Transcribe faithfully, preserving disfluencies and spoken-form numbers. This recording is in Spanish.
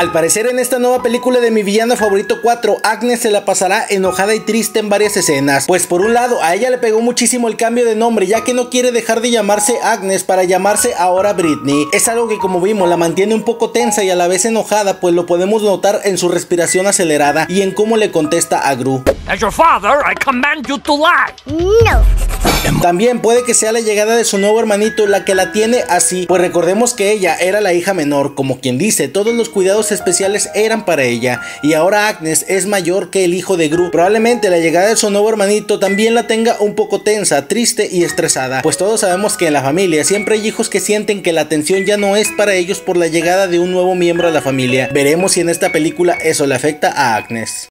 Al parecer en esta nueva película de Mi Villano Favorito cuatro, Agnes se la pasará enojada y triste en varias escenas, pues por un lado a ella le pegó muchísimo el cambio de nombre, ya que no quiere dejar de llamarse Agnes para llamarse ahora Britney. Es algo que, como vimos, la mantiene un poco tensa y a la vez enojada, pues lo podemos notar en su respiración acelerada y en cómo le contesta a Gru. As your father, I command you to lie. No. También puede que sea la llegada de su nuevo hermanito la que la tiene así, pues recordemos que ella era la hija menor, como quien dice, todos los cuidados especiales eran para ella, y ahora Agnes es mayor que el hijo de Gru. Probablemente la llegada de su nuevo hermanito también la tenga un poco tensa, triste y estresada, pues todos sabemos que en la familia siempre hay hijos que sienten que la atención ya no es para ellos por la llegada de un nuevo miembro a la familia. Veremos si en esta película eso le afecta a Agnes.